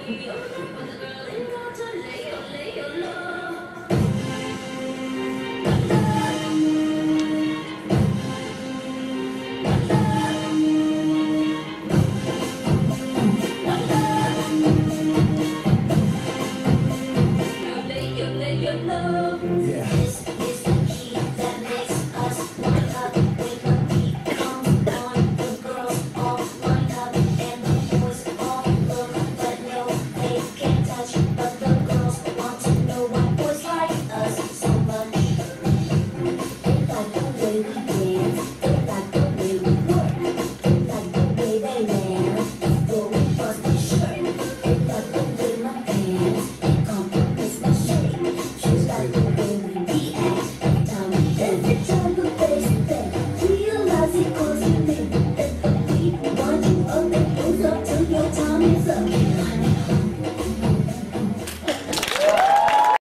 Realize it 'cause you think that the people want you up and goes up to your time.